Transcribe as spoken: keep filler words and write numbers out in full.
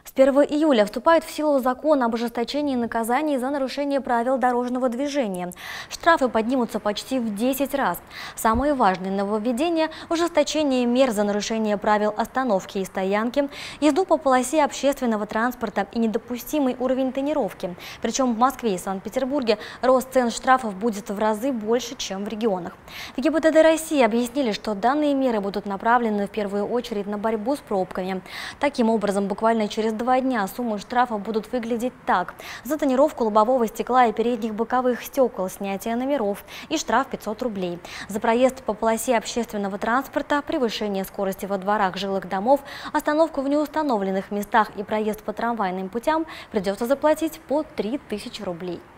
С первого июля вступает в силу закон об ужесточении наказаний за нарушение правил дорожного движения. Штрафы поднимутся почти в десять раз. Самые важные нововведения – ужесточение мер за нарушение правил остановки и стоянки, езду по полосе общественного транспорта и недопустимый уровень тонировки. Причем в Москве и Санкт-Петербурге рост цен штрафов будет в разы больше, чем в регионах. В ГИБДД России объяснили, что данные меры будут направлены в первую очередь на борьбу с пробками. Таким образом, буквально через два дня суммы штрафа будут выглядеть так: за тонировку лобового стекла и передних боковых стекол, снятие номеров и штраф пятьсот рублей. За проезд по полосе общественного транспорта, превышение скорости во дворах жилых домов, остановку в неустановленных местах и проезд по трамвайным путям придется заплатить по три тысячи рублей.